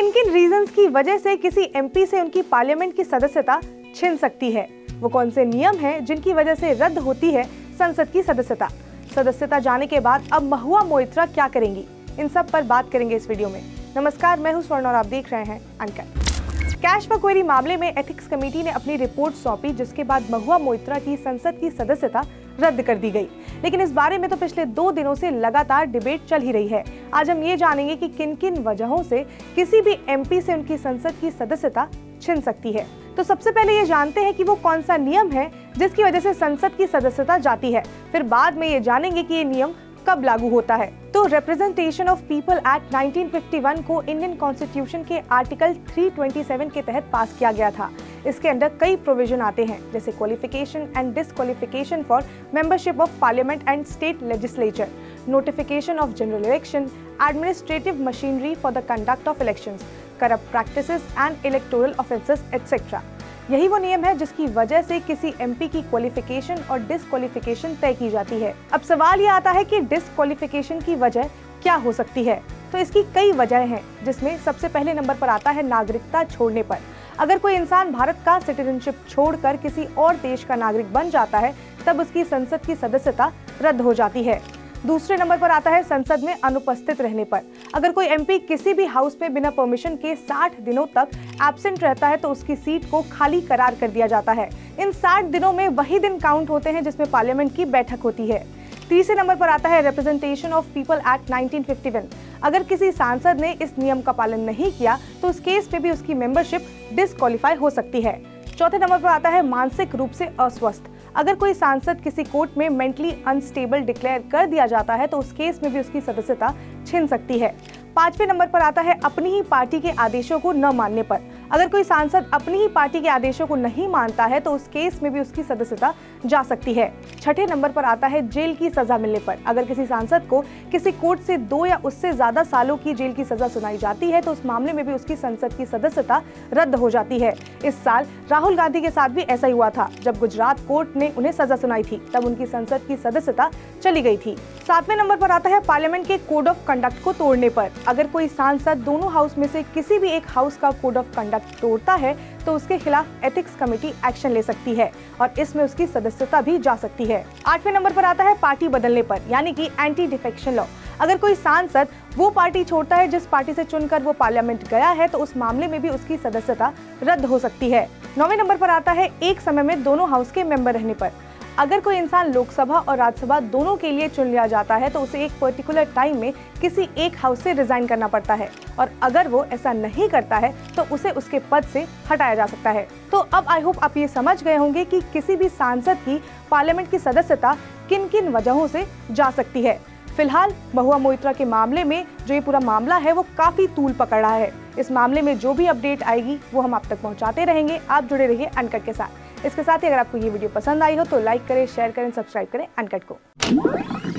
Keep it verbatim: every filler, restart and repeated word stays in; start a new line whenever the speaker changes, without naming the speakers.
किन किन रीजंस की वजह से किसी एमपी से उनकी पार्लियामेंट की सदस्यता छिन सकती है, वो कौन से नियम हैं जिनकी वजह से रद्द होती है संसद की सदस्यता। सदस्यता जाने के बाद अब महुआ मोइत्रा क्या करेंगी, इन सब पर बात करेंगे इस वीडियो में। नमस्कार, मैं हूं स्वर्ण और आप देख रहे हैं अनकट। कैश फॉर क्वेरी मामले में एथिक्स कमेटी ने अपनी रिपोर्ट सौंपी, जिसके बाद महुआ मोइत्रा की संसद की सदस्यता रद्द कर दी गई। लेकिन इस बारे में तो पिछले दो दिनों से लगातार डिबेट चल ही रही है। आज हम ये जानेंगे कि किन किन वजहों से किसी भी एमपी से उनकी संसद की सदस्यता छिन सकती है। तो सबसे पहले ये जानते हैं कि वो कौन सा नियम है जिसकी वजह से संसद की सदस्यता जाती है। फिर बाद में ये जानेंगे कि ये नियम कब लागू होता है। तो representation of people act nineteen fifty one को इंडियन कॉन्स्टिट्यूशन के आर्टिकल थ्री ट्वेंटी सेवन के तहत पास किया गया था। इसके अंदर कई प्रोविजन आते हैं, जैसे qualification and disqualification for membership of parliament and state legislature, notification of general election, administrative machinery for the conduct of elections, corrupt practices and electoral offences etcetera. यही वो नियम है जिसकी वजह से किसी एमपी की क्वालिफिकेशन और डिसक्वालिफिकेशन तय की जाती है। अब सवाल ये आता है कि डिसक्वालिफिकेशन की वजह क्या हो सकती है। तो इसकी कई वजह हैं, जिसमें सबसे पहले नंबर पर आता है नागरिकता छोड़ने पर। अगर कोई इंसान भारत का सिटीजनशिप छोड़कर किसी और देश का नागरिक बन जाता है, तब उसकी संसद की सदस्यता रद्द हो जाती है। दूसरे नंबर पर आता है संसद में अनुपस्थित रहने पर। अगर कोई एमपी किसी भी हाउस में बिना परमिशन के साठ दिनों तक एब्सेंट रहता है, तो उसकी सीट को खाली करार कर दिया जाता है। इन साठ दिनों में वही दिन काउंट होते हैं जिसमें पार्लियामेंट की बैठक होती है। तीसरे नंबर पर आता है representation of people act nineteen fifty one. अगर किसी सांसद ने इस नियम का पालन नहीं किया, तो उस केस में भी उसकी मेंबरशिप डिसक्वालीफाई हो सकती है। चौथे नंबर पर आता है मानसिक रूप से अस्वस्थ। अगर कोई सांसद किसी कोर्ट में मेंटली अनस्टेबल डिक्लेयर कर दिया जाता है, तो उस केस में भी उसकी सदस्यता छिन सकती है। पांचवें नंबर पर आता है अपनी ही पार्टी के आदेशों को न मानने पर। अगर कोई सांसद अपनी ही पार्टी के आदेशों को नहीं मानता है, तो उस केस में भी उसकी सदस्यता जा सकती है। छठे नंबर पर आता है जेल की सजा मिलने पर। अगर किसी सांसद को किसी कोर्ट से दो या उससे ज्यादा सालों की जेल की सजा सुनाई जाती है, तो उस मामले में भी उसकी संसद की सदस्यता रद्द हो जाती है। इस साल राहुल गांधी के साथ भी ऐसा ही हुआ था। जब गुजरात कोर्ट ने उन्हें सजा सुनाई थी, तब उनकी संसद की सदस्यता चली गई थी। सातवें नंबर पर आता है पार्लियामेंट के कोड ऑफ कंडक्ट को तोड़ने पर। अगर कोई सांसद दोनों हाउस में से किसी भी एक हाउस का कोड ऑफ कंडक्ट तोड़ता है, तो उसके खिलाफ एथिक्स कमेटी एक्शन ले सकती है और इसमें उसकी सदस्यता भी जा सकती है। आठवें नंबर पर आता है पार्टी बदलने पर, यानी कि एंटी डिफेक्शन लॉ। अगर कोई सांसद वो पार्टी छोड़ता है जिस पार्टी से चुनकर वो पार्लियामेंट गया है, तो उस मामले में भी उसकी सदस्यता रद्द हो सकती है। नौवें नंबर पर आता है एक समय में दोनों हाउस के मेंबर रहने पर। अगर कोई इंसान लोकसभा और राज्यसभा दोनों के लिए चुन लिया जाता है, तो उसे एक पर्टिकुलर टाइम में किसी एक हाउस से रिजाइन करना पड़ता है, और अगर वो ऐसा नहीं करता है, तो उसे उसके पद से हटाया जा सकता है। तो अब आई होप आप ये समझ गए होंगे कि किसी भी सांसद की पार्लियामेंट की सदस्यता किन किन वजहों से जा सकती है। फिलहाल महुआ मोइत्रा के मामले में जो ये पूरा मामला है, वो काफी तूल पकड़ रहा है। इस मामले में जो भी अपडेट आएगी वो हम आप तक पहुंचाते रहेंगे। आप जुड़े रहिए अनकट के साथ। इसके साथ ही अगर आपको ये वीडियो पसंद आई हो, तो लाइक करें, शेयर करें, सब्सक्राइब करें अनकट को।